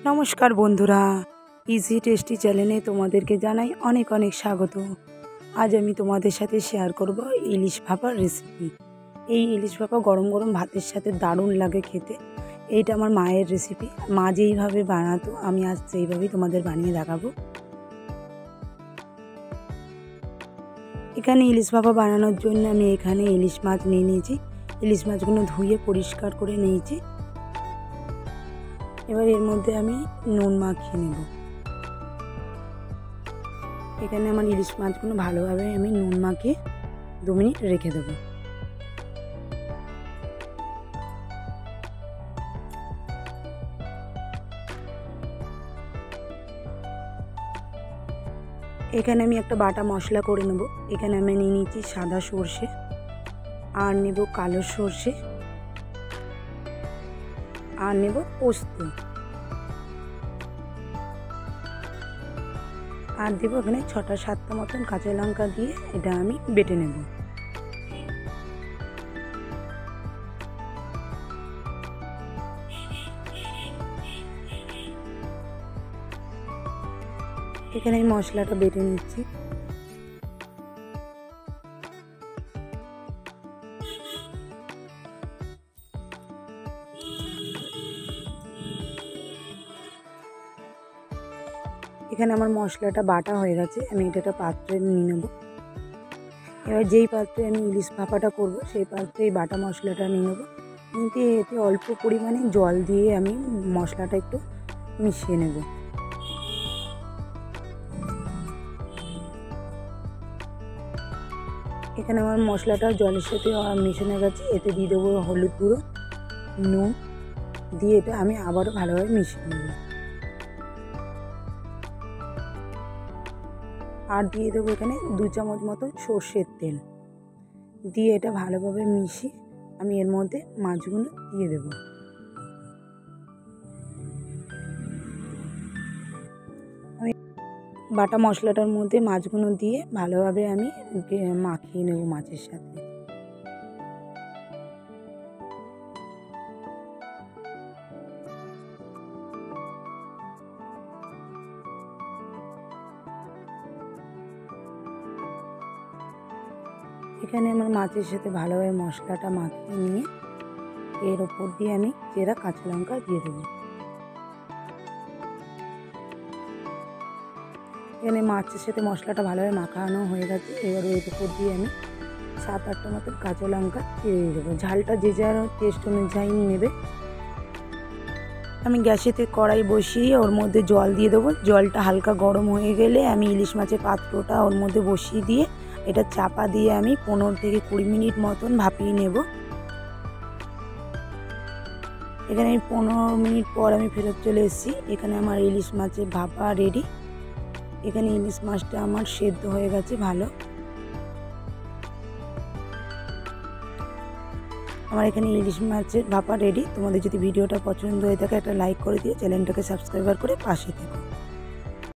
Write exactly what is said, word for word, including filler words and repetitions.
নমস্কার বন্ধুরা, easy tasty চ্যানেলে তোমাদেরকে জানাই অনেক অনেক স্বাগত। আজ আমি তোমাদের সাথে শেয়ার করব ইলিশ ভাপার রেসিপি। এই ইলিশ ভাপা গরম গরম ভাতের সাথে দারুণ লাগে খেতে। এইটা আমার মায়ের রেসিপি, মা যেইভাবে বানাতো আমি আজ সেইভাবেই তোমাদের বানিয়ে দেখাবো। এখানে ইলিশ ভাপা বানানোর জন্য আমি এখানে ইলিশ মাছ নিয়ে নিয়েছি। ইলিশ মাছগুলো ধুয়ে পরিষ্কার করে নিয়েছি। এবার এর মধ্যে আমি নুন মাখিয়ে নেব। এখানে আমার ইলিশ মাছগুলো ভালোভাবে আমি নুন মাখিয়ে দু মিনিট রেখে দেব। এখানে আমি একটা বাটা মশলা করে নেব। এখানে আমি নিয়ে নিয়েছি সাদা সর্ষে, আর নেব কালো সর্ষে, আর নেব পোস্ত, আর দেব এখানে ছটা সাতটা মতন কাঁচা লঙ্কা দিয়ে এটা আমি বেটে নেব। এখানে আমি মশলাটা বেটে নিচ্ছি। এখানে আমার মশলাটা বাটা হয়ে গেছে, আমি এটা একটা পাত্রে নিয়ে নেব। এবার যেই পাত্রে আমি ইলিশ ভাপাটা করব সেই পাত্রে এই বাটা মশলাটা নিয়ে নেব। নিতে এতে অল্প পরিমাণে জল দিয়ে আমি মশলাটা একটু মিশিয়ে নেব। এখানে আমার মশলাটা জলের সাথে মিশানো গেছে। এতে দিয়ে দেবো হলুদ গুঁড়ো, নুন দিয়ে এটা আমি আবারও ভালোভাবে মিশিয়ে নেব। আর দিয়ে দেবো এখানে দু চামচ মতো সর্ষের তেল দিয়ে এটা ভালোভাবে মিশিয়ে আমি এর মধ্যে মাছগুলো দিয়ে দেব। আমি বাটা মশলাটার মধ্যে মাছগুলো দিয়ে ভালোভাবে আমি মাখিয়ে নেব মাছের সাথে। এখানে আমার মাছের সাথে ভালোভাবে মশলাটা মাখিয়ে নিয়ে এর ওপর দিয়ে আমি চেরা কাঁচা লঙ্কা দিয়ে দেবো। এখানে মাছের সাথে মশলাটা ভালোভাবে মাখানো হয়ে গেছে। এবার এর ওপর দিয়ে আমি সাত আটটা মতো কাঁচা লঙ্কা চিড়ে দিয়ে দেবো। ঝালটা যে যার টেস্ট অনুযায়ী নেবে। আমি গ্যাসেতে কড়াই বসিয়ে ওর মধ্যে জল দিয়ে দেবো। জলটা হালকা গরম হয়ে গেলে আমি ইলিশ মাছের পাত্রটা ওর মধ্যে বসিয়ে দিয়ে এটা চাপা দিয়ে আমি পনেরো থেকে কুড়ি মিনিট মতন ভাপিয়ে নেব। এখানে আমি পনেরো মিনিট পর আমি ফেরত চলে এসেছি। এখানে আমার ইলিশ মাছের ভাপা রেডি। এখানে ইলিশ মাছটা আমার সেদ্ধ হয়ে গেছে ভালো। আমার এখানে ইলিশ মাছের ভাপা রেডি। তোমাদের যদি ভিডিওটা পছন্দ হয়ে থাকে একটা লাইক করে দিয়ে চ্যানেলটাকে সাবস্ক্রাইব করে পাশে থেকো।